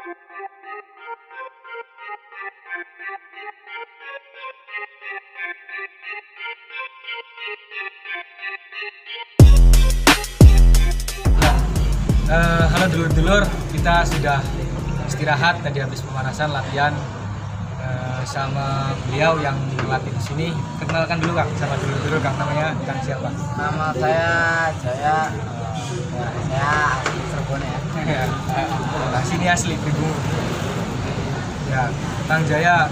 Halo dulur-dulur, kita sudah istirahat tadi habis pemanasan latihan sama beliau yang melatih di sini. Kenalkan dulu Kang sama dulur-dulur, Kang namanya Kang siapa? Nama saya Jaya, saya asli Cirebon ya. Sini asli Pribumi. Ya, Kang Jaya,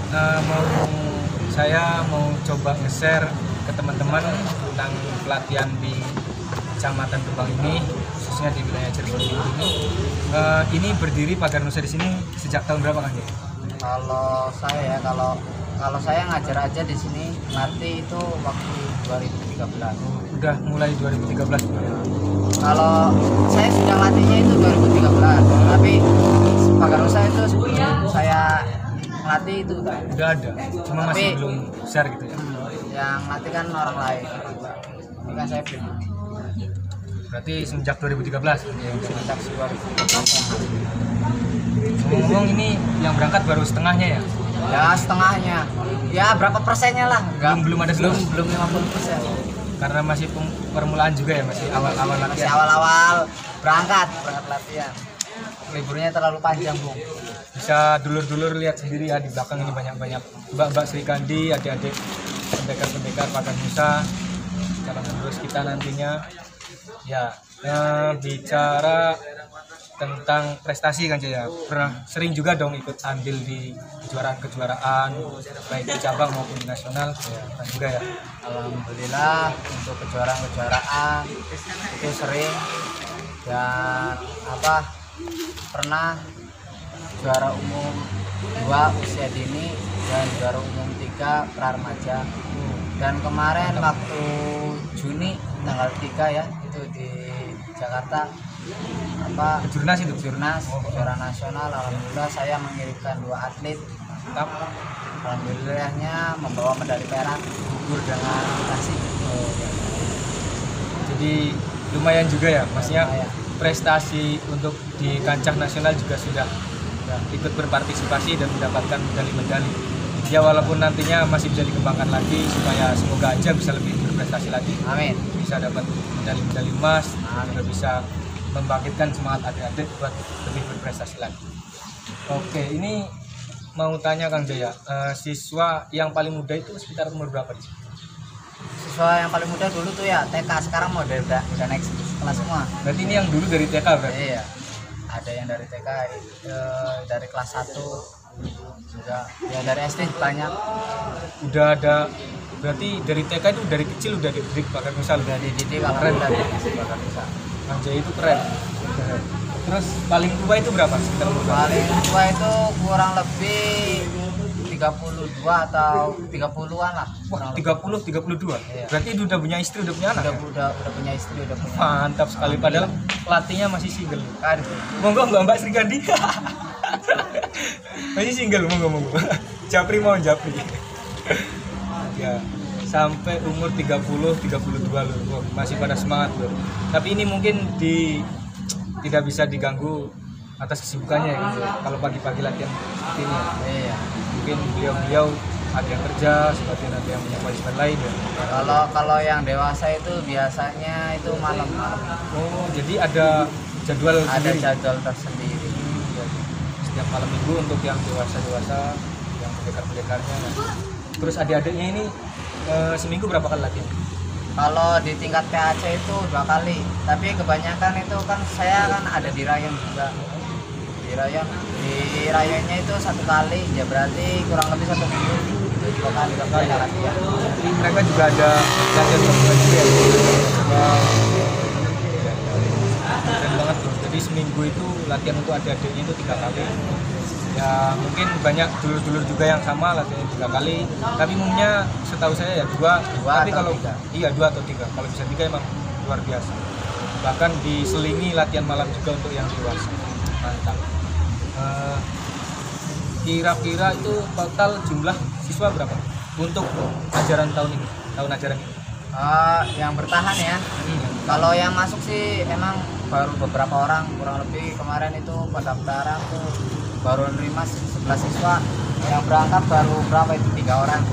saya mau coba nge-share ke teman-teman tentang pelatihan di Kecamatan Gebang ini, khususnya di wilayah Cirebon ini. Ini berdiri Pagar Nusa di sini sejak tahun berapa Kang Jaya? Kalau saya ngajar aja di sini ngerti itu waktu 2013. Udah mulai 2013. Kalau saya sudah latihnya itu 2013, tapi Pagar Nusa itu sebelum saya ngelatih itu kan. Udah ada, cuma masih belum share gitu ya. Yang latih kan orang lain. Ini kan saya pribumi. Berarti semenjak 2013. Ya, semenjak 2013. Ngomong ini yang berangkat baru setengahnya ya? Ya setengahnya. Ya berapa persennya lah? Belum ada belum 50%. Karena masih permulaan juga ya, masih awal-awal Masih latihan. awal-awal berangkat latihan. Liburnya terlalu panjang, Bung. Bisa dulur-dulur lihat sendiri ya, di belakang ini banyak-banyak Mbak Sri Kandi, adik-adik pendekar-pendekar Pagar Nusa, calon penerus kita nantinya. Ya, bicara tentang prestasi kan Jaya, pernah sering juga dong ikut andil di kejuaraan-kejuaraan baik di cabang maupun di nasional ya, kan juga ya. Alhamdulillah untuk kejuaraan-kejuaraan itu sering, dan pernah juara umum 2 usia dini dan juara umum 3 pra remaja. Dan kemarin waktu Juni tanggal 3 ya, itu di Jakarta Jurnas itu Jurnas juara nasional. Alhamdulillah saya mengirimkan 2 atlet. Alhamdulillahnya membawa medali perak, gugur dengan kasih. Jadi lumayan juga ya, maksudnya Lumayan. prestasi untuk di kancah nasional juga sudah ikut berpartisipasi dan mendapatkan medali-medali. Ya walaupun nantinya masih bisa dikembangkan lagi, supaya semoga aja bisa lebih berprestasi lagi. Amin. Bisa dapat medali-medali emas, juga bisa membangkitkan semangat adik-adik buat lebih berprestasi lagi. Oke, ini mau tanya Kang Jaya, siswa yang paling muda itu sekitar umur berapa di sini? Siswa yang paling muda dulu tuh ya TK, sekarang udah naik kelas semua. Berarti ini yang dulu dari TK berarti? Iya. Ada yang dari TK, dari kelas 1 juga, ya dari SD banyak. Udah ada, berarti dari TK itu dari kecil udah dididik Pagar Nusa, Udah dididik kalau keren dari tadi. Pagar Nusa. Kang Jaya itu keren. Terus paling tua itu berapa? Sekitar umur berapa? Paling tua itu kurang lebih 32 atau 30-an lah. Wah, kurang lebih. 32. Iya. Berarti udah punya istri, udah punya anak. Udah punya istri, udah punya. Mantap sekali, padahal pelatihnya masih single. Aduh. Monggo Mbak Sri Kandi. Masih single, monggo. Japri mau Japri. Ya, sampai umur 32 loh, masih pada semangat loh. Tapi ini mungkin tidak bisa diganggu atas kesibukannya ya, gitu. Kalau pagi-pagi latihan seperti ini ya. Iya. Mungkin beliau ada yang kerja, sebagian ada yang punya kewajiban lain ya. Kalau yang dewasa itu biasanya itu malam. Oh, jadi ada jadwal Ada sendiri? jadwal tersendiri. Setiap malam minggu untuk yang dewasa, yang pendekar-pendekarnya. Terus adik-adiknya ini seminggu berapa kali latihan? Kalau di tingkat PAC itu 2 kali, tapi kebanyakan itu kan saya kan ada di rayon juga. Di rayonnya itu 1 kali, ya berarti kurang lebih 1 minggu itu 2 kali latihan. Jadi mereka juga ada latihan gabungan juga ya? Keren banget bro. Jadi seminggu itu latihan untuk adik-adiknya itu 3 kali. Ya mungkin banyak dulur-dulur juga yang sama latihan 3 kali. Tapi umumnya setahu saya ya 2. Tapi kalau 3. Iya 2 atau 3. Kalau bisa 3 emang luar biasa. Bahkan diselingi latihan malam juga untuk yang dewasa. Mantap. Kira-kira itu total jumlah siswa berapa untuk ajaran tahun ajaran ini? Yang bertahan ya. Kalau yang masuk sih emang baru beberapa orang, kurang lebih kemarin itu pendaftaran tuh baru nerima 11 siswa, yang berangkat baru berapa itu 3 orang.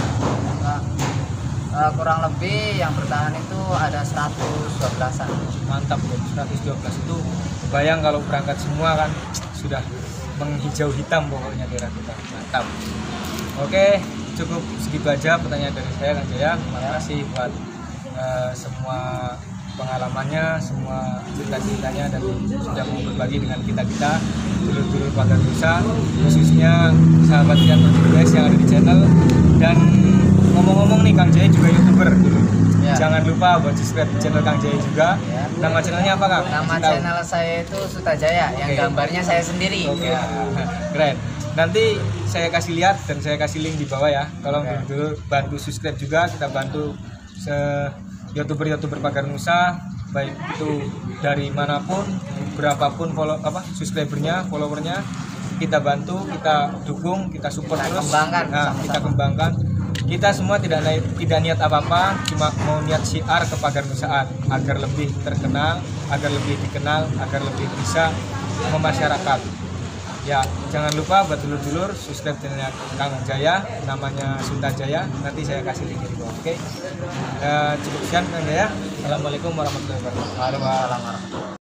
Kurang lebih yang bertahan itu ada 112-an. Mantap bro, 112 itu bayang kalau berangkat semua kan sudah menghijau hitam pokoknya daerah kita. Mantap. Oke, cukup segitu aja pertanyaan dari saya Kang Jaya. Terima kasih buat semua pengalamannya, semua cerita-ceritanya, dan sudah mau berbagi dengan kita-kita dulur-dulur Pagar Nusa, khususnya sahabat yang guys yang ada di channel. Dan ngomong-ngomong nih, Kang Jaya juga YouTuber dulu. Ya. Jangan lupa buat subscribe channel Kang Jaya juga. Ya. Nama channelnya apa Kang? Nama channel saya itu Sutajaya, yang gambarnya saya sendiri. Oke. Ya. Keren. Nanti saya kasih lihat dan saya kasih link di bawah ya. Tolong dulu bantu subscribe juga, kita bantu YouTuber Pagar Nusa, baik itu dari manapun, berapapun subscribernya, followernya, kita bantu, kita dukung, kita support terus. Kita kembangkan. Kita semua tidak niat apa-apa, cuma mau niat syiar ke Pagar Nusaan agar lebih terkenal, agar lebih dikenal, agar lebih bisa memasyarakat. Ya, jangan lupa buat dulur-dulur subscribe channelnya Kang Jaya, namanya Sutajaya. Nanti saya kasih link di bawah. Oke. Cukup sekian Kang Jaya. Assalamualaikum warahmatullahi wabarakatuh. Waalaikumsalam warahmatullahi wabarakatuh.